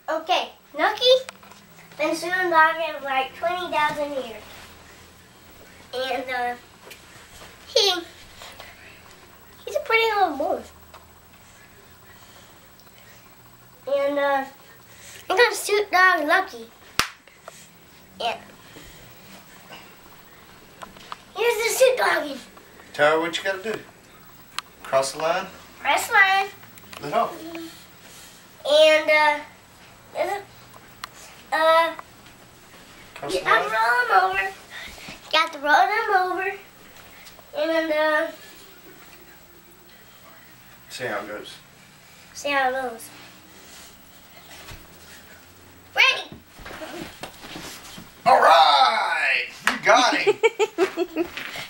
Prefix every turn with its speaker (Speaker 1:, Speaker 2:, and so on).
Speaker 1: Okay, Nucky been suing Doggin for like 20,000 years. And he's a pretty little boy. And I'm gonna shoot dog Lucky. Yeah. Here's the suit Doggin.
Speaker 2: Tara, what you gotta do? Cross the line?
Speaker 1: Press line.
Speaker 2: Let off.
Speaker 1: And
Speaker 2: Cross the
Speaker 1: I'm
Speaker 2: line?
Speaker 1: rolling over. Got to roll them over. And
Speaker 2: See how it goes.
Speaker 1: see how it goes. Ready.
Speaker 2: All right, you got him.